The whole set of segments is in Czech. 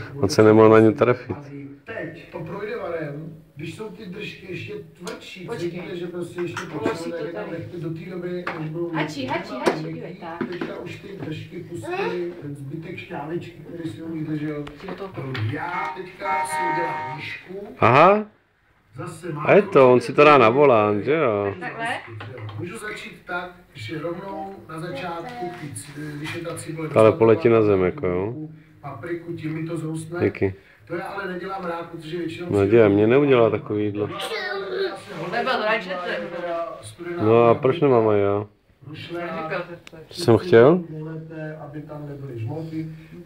On se nemohl na ně trefit. Teď to projde varem, když jsou ty držky ještě tvrdší, cítíte, že prostě ještě potřebujete, tak tam nechte do té doby, než budou Hačí, dívej, tak. teďka už ty držky pustí ten zbytek šťávičky, který si ho vydržel. Já teďka si udělám výšku. Aha. A je to, on si to dá na volán, že jo? Takhle? Můžu začít tak, že rovnou na začátku, když je ta cibule... Ale poletí na zem, jako jo. Papriku, tím mi to zhoustne. Díky. To já ale nedělám rád, protože většinou... No děje, mě neudělá takový jídlo. Nebyl to rajčete. No a proč nemám aj já? Jsem chtěl? Aby tam nebyly žmolky.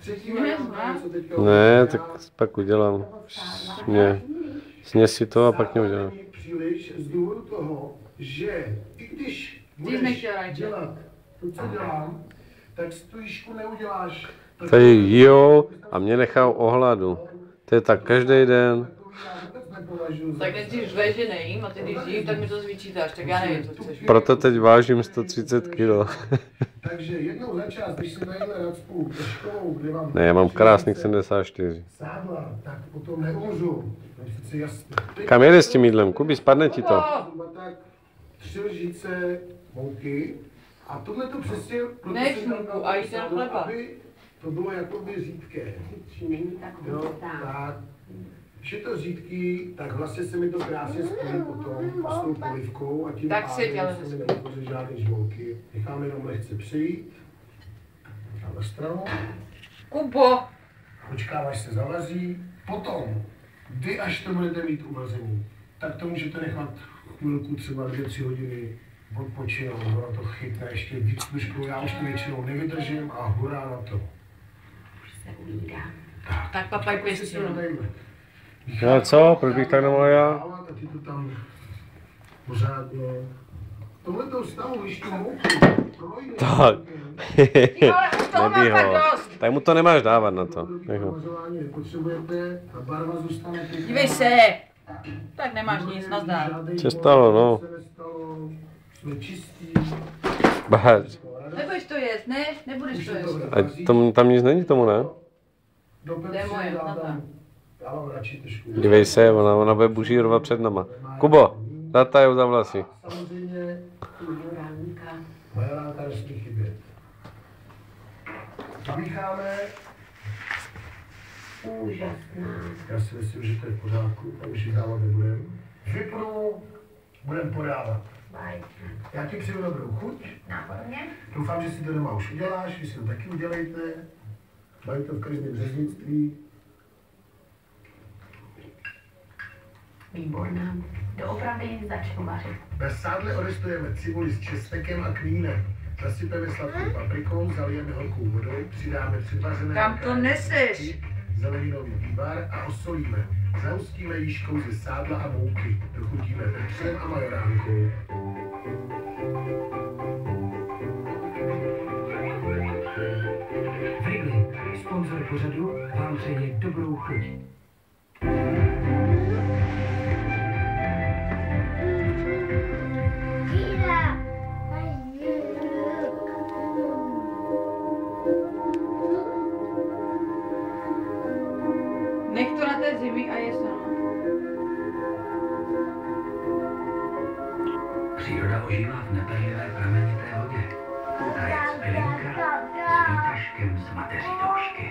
Ne, tak pak udělám. Sněz si to a pak mě udělám. Příliš z důvodu toho, že i když budeš dělat to, co dělám, tak z tu jížku neuděláš. Tady jo a mě nechal ohladu. To je tak každý den. Tak nejdřív řve, že nejím a ty když jím, tak mi to vyčítáš, tak já nevím, co chceš. Proto teď vážím 130 kg. Takže jednou za čas, když si najedle racpu deškovou, kde vám... Ne, já mám krásných 74. Sádla, tak potom neumřu. Kam jede s tím jídlem? Kubi, spadne ti to. Tak 3 lžíce mouky a tohle to přesně... Ne čmunku, a jíš ten chleba. Aby to bylo jakoby řídké. Jo, tak. Když je to řídký, tak vlastně se mi to krásně spojí potom s tou polivkou a tím tak pádem se mi nevytvoří žádný žmolky. Necháme jenom lehce přijít. Na stranu. Kubo! Počkám, až se zavaří. Potom, vy až to budete mít uvařený, tak to můžete nechat chvilku, třeba 2-3 hodiny odpočinout, ono to chytne ještě víc tušku, já už to většinou nevydržím a hurá na to. Už se uvídá. Tak papaj pěstí. No co, proč bych tak nemohl já? A ty to tam pořádně. Tohletou stavu, když tu mouku projde. Tak. Nebí ho. Tak mu to nemáš dávat na to. Nepotřebujete, ta barva zůstane. Dívej se! Tak nemáš nic, nazdár. Co stalo, no? Jsme čistí. Báč. Nebudeš to jíst, ne? Nebudeš to jíst. A tam nic není tomu, ne? To je moje, Já vám radši trošku. Dívej se, ona bude bužírovat před náma. Kubo, zatajou za vlasy. Samozřejmě majoránka nesmí chybět. Zamícháme. Úžasná. Já si myslím, že to je v pořádku, tak už ji dávat nebudeme. Vypnu, budeme podávat. Já ti přeju dobrou chuť. Nápadně. Doufám, že si to doma už uděláš, vy si to taky udělejte. Mají to v každém řeznictví. Výborná. Doopravdy začnu vařit. Bez sádle orestujeme cibuli s česnekem a kmínem. Zasypeme sladkou paprikou, zalijeme horkou vodou, přidáme předvařené Kam to neseš? zeleninový vývar a osolíme. Zahustíme jížkou ze sádla a mouky. Dochutíme pepřem a majoránkou. Wrigley, sponzor pořadu, vám přeje dobrou chuť. Nech to na té zimy a je sama. Příroda ožívá v netrlivé pramenité vodě. Krajec pilinka s výtažkem z mateří doušky.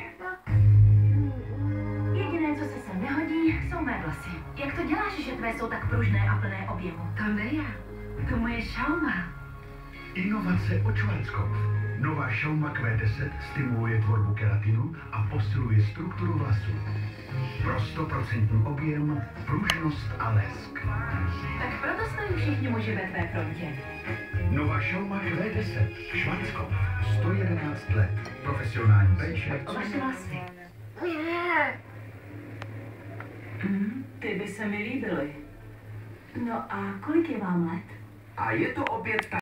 Jediné, co se sem nehodí, jsou mé vlasy. Jak to děláš, že tvé jsou tak pružné a plné objemu? To ne já. To moje šauma. Inovace od Schwarzkopf. Nová šauma Q10 stimuluje tvorbu keratinu a posiluje strukturu vlasů. Pro 100% objem, pružnost a lesk. Tak proto stojí všichni muži ve tvé frontě. Nová šauma Q10. Schwarzkopf. 111 let. Profesionální péče. O vaše vlasy. Ty by se mi líbily. No a kolik je vám let? A je to opět ta